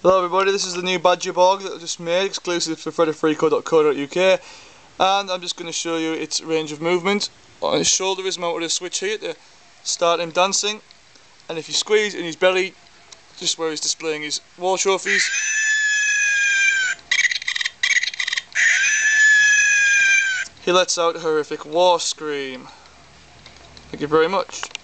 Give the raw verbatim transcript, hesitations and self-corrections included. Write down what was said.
Hello everybody, this is the new Badger Bog that I just made, exclusive for freddy freeco dot co dot U K, and I'm just going to show you its range of movement. On his shoulder is mounted a switch here to start him dancing, and if you squeeze in his belly, just where he's displaying his war trophies, he lets out a horrific war scream. Thank you very much.